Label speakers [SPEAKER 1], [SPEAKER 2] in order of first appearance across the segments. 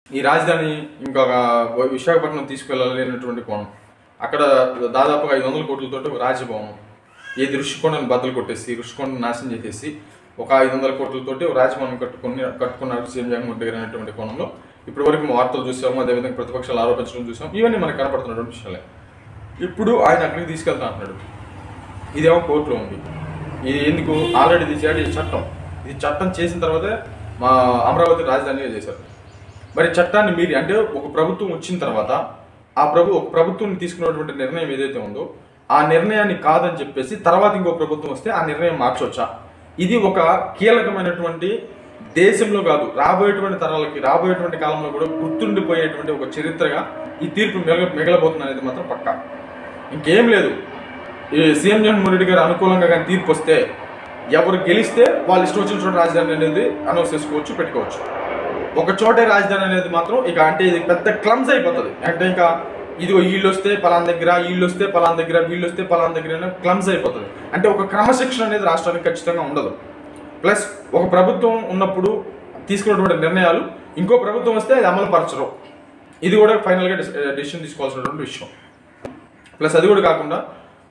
[SPEAKER 1] ఈ రాజధాని ఇంకొక విశాఖపట్నం తీసుకెళ్లాలనేటువంటి కోణం. అక్కడ దాదాపుగా 500 కోట్లతోటి ఒక రాజభవనం, ఏది ఋషికొండను బద్దలు కొట్టేసి ఋషికొండను నాశనం చేసేసి ఒక 500 కోట్లతోటి ఒక రాజభవనం కట్టుకున్నారు సీఎం జగన్మోహన్ రెడ్డి అనేటువంటి కోణంలో ఇప్పటి వరకు వార్తలు చూసాము. అదేవిధంగా ప్రతిపక్షాలు ఆరోపించడం చూసాం. ఇవన్నీ మనకు కనపడుతున్నటువంటి విషయాలే. ఇప్పుడు ఆయన అక్కడికి తీసుకెళ్తా అంటున్నాడు. ఇదేమో కోర్టులో ఉంది. ఇది ఎందుకు ఆల్రెడీ తీసాడు. ఇది చట్టం చేసిన తర్వాతే మా అమరావతి రాజధానిగా చేశారు. మరి చట్టాన్ని మీరి అంటే ఒక ప్రభుత్వం వచ్చిన తర్వాత ఒక ప్రభుత్వం తీసుకున్నటువంటి నిర్ణయం ఏదైతే ఉందో ఆ నిర్ణయాన్ని కాదని చెప్పేసి తర్వాత ఇంకో ప్రభుత్వం వస్తే ఆ నిర్ణయం మార్చవచ్చా? ఇది ఒక కీలకమైనటువంటి దేశంలో కాదు రాబోయేటువంటి తరాలకి రాబోయేటువంటి కాలంలో కూడా గుర్తుండిపోయేటువంటి ఒక చరిత్రగా ఈ తీర్పు మిగలబోతుంది అనేది మాత్రం పక్కా. ఇంకేం లేదు. ఈ సీఎం జగన్మోహన్ రెడ్డి గారు అనుకూలంగా కానీ తీర్పు వస్తే ఎవరు గెలిస్తే వాళ్ళు ఇష్టం వచ్చిన చోట రాజధాని అనేది అనౌన్స్ చేసుకోవచ్చు, పెట్టుకోవచ్చు. ఒక చోటే రాజధాని అనేది మాత్రం ఇక అంటే ఇది పెద్ద క్లమ్స్ అయిపోతుంది. అంటే ఇంకా ఇదిగో వీళ్ళు వస్తే పలానా దగ్గర, వీళ్ళు వస్తే పలానా దగ్గర, వీళ్ళు వస్తే పలానా దగ్గర క్లమ్స్ అయిపోతుంది. అంటే ఒక క్రమశిక్షణ అనేది రాష్ట్రానికి ఖచ్చితంగా ఉండదు. ప్లస్ ఒక ప్రభుత్వం ఉన్నప్పుడు తీసుకున్నటువంటి నిర్ణయాలు ఇంకో ప్రభుత్వం వస్తే అది అమలు పరచరు. ఇది కూడా ఫైనల్గా డెసిషన్ తీసుకోవాల్సినటువంటి విషయం. ప్లస్ అది కూడా కాకుండా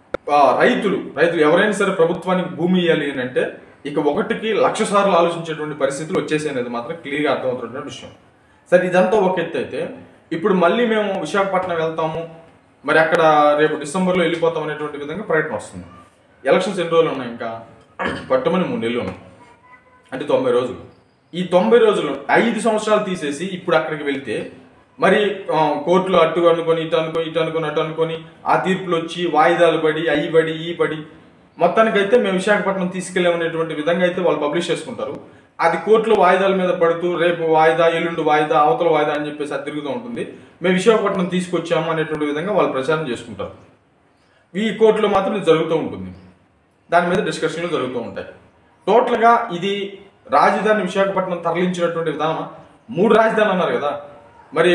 [SPEAKER 1] రైతులు ఎవరైనా సరే ప్రభుత్వానికి భూమి ఇవ్వాలి అని అంటే ఇక 1కి 1,00,000 సార్లు ఆలోచించేటువంటి పరిస్థితులు వచ్చేసాయి అనేది మాత్రం క్లియర్గా అర్థమవుతున్నటువంటి విషయం. సరే, ఇదంతా ఒక ఎత్తు అయితే ఇప్పుడు మళ్ళీ మేము విశాఖపట్నం వెళ్తాము, మరి అక్కడ రేపు డిసెంబర్లో వెళ్ళిపోతాం అనేటువంటి విధంగా ప్రకటన వస్తుంది. ఎలక్షన్స్ ఎన్ని రోజులు ఉన్నాయి? ఇంకా పట్టమని 3 నెలలు ఉన్నాయి. అంటే 90 రోజులు. ఈ 90 రోజులు 5 సంవత్సరాలు తీసేసి ఇప్పుడు అక్కడికి వెళ్తే మరి కోర్టులో అటు అనుకొని ఇటు అనుకొని ఆ తీర్పులు వచ్చి వాయిదాలు పడి ఈ పడి మొత్తానికైతే మేము విశాఖపట్నం తీసుకెళ్ళామనేటువంటి విధంగా అయితే వాళ్ళు పబ్లిష్ చేసుకుంటారు. అది కోర్టులో వాయిదాల మీద పడుతూ రేపు వాయిదా, ఎల్లుండి వాయిదా, అవతల వాయిదా అని చెప్పేసి అది తిరుగుతూ ఉంటుంది. మేము విశాఖపట్నం తీసుకొచ్చాము అనేటువంటి విధంగా వాళ్ళు ప్రచారం చేసుకుంటారు. ఈ కోర్టులో మాత్రం ఇది జరుగుతూ ఉంటుంది. దాని మీద డిస్కషన్లు జరుగుతూ ఉంటాయి. టోటల్గా ఇది రాజధాని విశాఖపట్నం తరలించినటువంటి విధానం. 3 రాజధానులు అన్నారు కదా, మరి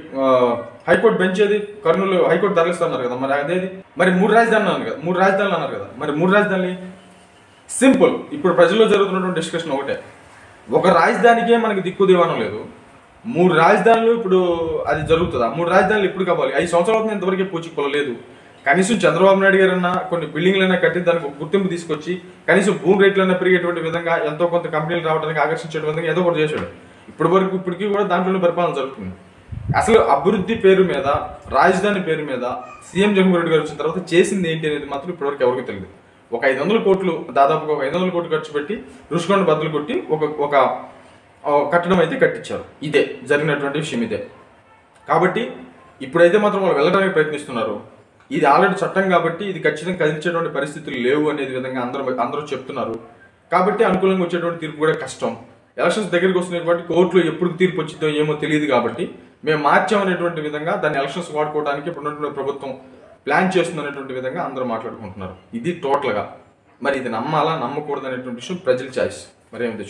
[SPEAKER 1] హైకోర్టు బెంచ్ ఏది? కర్నూలు హైకోర్టు తరలిస్తున్నారు కదా, మరి అదేది? మరి 3 రాజధానులు అన్నారు కదా, 3 రాజధానులు అన్నారు కదా, మరి 3 రాజధానులు సింపుల్. ఇప్పుడు ప్రజల్లో జరుగుతున్నటువంటి డిస్కషన్ ఒకటే, ఒక రాజధానికే మనకి దిక్కు దివానం లేదు. 3 రాజధానులు ఇప్పుడు అది జరుగుతుందా? 3 రాజధానులు ఇప్పుడు కావాలి. 5 సంవత్సరాల అవుతుంది, ఇంతవరకే పూచికొలలేదు. కనీసం చంద్రబాబు నాయుడు గారన్నా కొన్ని బిల్డింగ్లైనా కట్టి దానికి గుర్తింపు తీసుకొచ్చి కనీసం భూమి రేట్లైనా పెరిగేటువంటి విధంగా ఎంతో కొంత కంపెనీలు రావడానికి ఆకర్షించే విధంగా ఏదో ఒకటి చేశాడు. ఇప్పటికీ కూడా దాంట్లోనే పరిపాలన జరుగుతుంది. అసలు అభివృద్ధి పేరు మీద, రాజధాని పేరు మీద సీఎం జగన్మోహన్ రెడ్డి గారు వచ్చిన తర్వాత చేసింది ఏంటి అనేది మాత్రం ఇప్పటివరకు ఎవరికి తెలియదు. ఒక 500 కోట్లు, దాదాపుగా ఒక 500 కోట్లు ఖర్చు పెట్టి ఋషికొండ బద్దలు కొట్టి ఒక కట్టడం అయితే కట్టించారు. ఇదే జరిగినటువంటి విషయం ఇదే. కాబట్టి ఇప్పుడైతే మాత్రం వాళ్ళు వెళ్ళడానికి ప్రయత్నిస్తున్నారు. ఇది ఆల్రెడీ చట్టం కాబట్టి ఇది ఖచ్చితంగా కదిలించేటువంటి పరిస్థితులు లేవు అనేది విధంగా అందరూ చెప్తున్నారు. కాబట్టి అనుకూలంగా వచ్చేటువంటి తీర్పు కూడా కష్టం. ఎలక్షన్స్ దగ్గరికి వస్తున్నటువంటి కోర్టులో ఎప్పుడు తీర్పు వచ్చిందో ఏమో తెలియదు. కాబట్టి మేము మార్చామనేటువంటి విధంగా దాన్ని ఎలక్షన్స్ వాడుకోవడానికి ఇప్పుడున్నటువంటి ప్రభుత్వం ప్లాన్ చేస్తుందనేటువంటి విధంగా అందరూ మాట్లాడుకుంటున్నారు. ఇది టోటల్గా. మరి ఇది నమ్మాలా నమ్మకూడదు అనేటువంటి విషయం ప్రజల చాయిస్. మరి ఏమిటి?